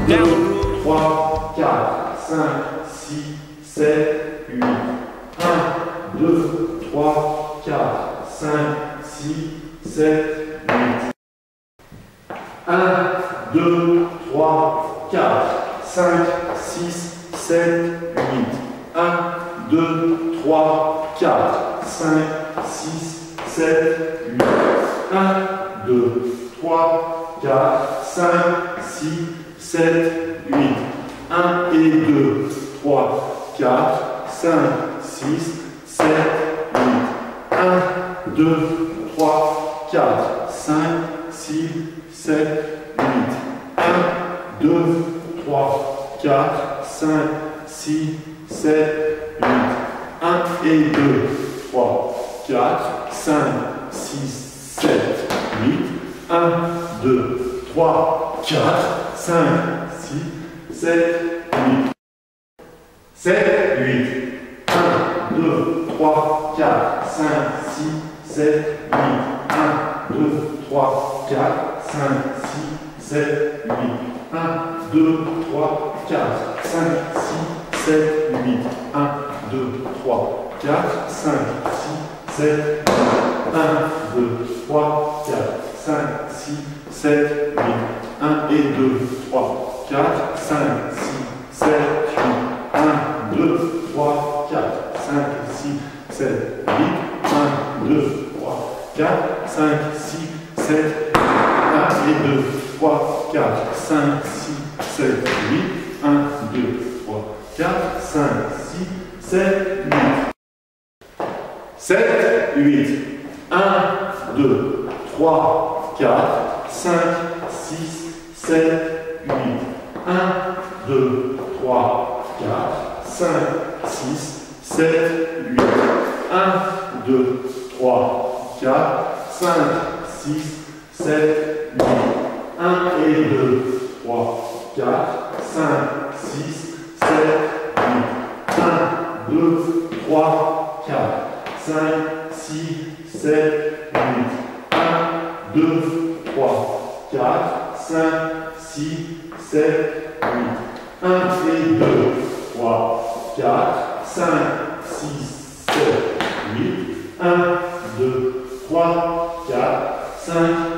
2, 3, 4, 5, 6, 7, 8. 1, 2, 3, 4, 5, 6, 7, 8. 1, 2, 3, 4, 5, 6, 7, 8. 1, 2, 3, 4, 5, 6, 7, 8. 1, 2, 3, 4, 5, 6, 7, 8. 1 et 2, 3, 4, 5, 6, 7, 8. 1, 2, 3, 4, 5, 6, 7, 8. 1, 2, 3, 4, 5, 6, 7, 8. 1 et 2, 3, 4, 5, 6, 7, 8. 1, 2, 3, 4, 5, 6, 7, 8. 7, 8. 1, 2, 3, 4, 5, 6, 7, 8. 1, 2, 3, 4, 5, 6, 7, 8. 1, 2, 3, 4, 5, 6, 7, 8. 1, 2, 3, 4, 5, 6, 7, 8. 1, 2, 3, 4, 5, 6, 7, 8. 1 et 2, 3, 4, 5, 6, 7, 8. 1, 2, 3, 4, 5, 6, 7, 8. 1, 2, 3, 4, 5, 6, 7, 8. 1 et 2, 3, 4, 5, 6, 7, 8. 1, 2, 3, 4, 5, 6, 7, 8. 7, 8. 1, 2, 3, 4, 5, 6, 7, 8. 1, 2, 3, 4, 5, 6, 7, 8. 1, 2, 3, 4, 5, 6, 7, 8. 1 et 2, 3, 4, 5, 6, 7, 8. 1, 2, 3, 4, 5, 6, 7, 8. 1, 2, 3, 4, 5, 6, 7, 8. 1 et 2, 3, 4, 5, 6, 7, 8. 1, 2, 3, 4, 5,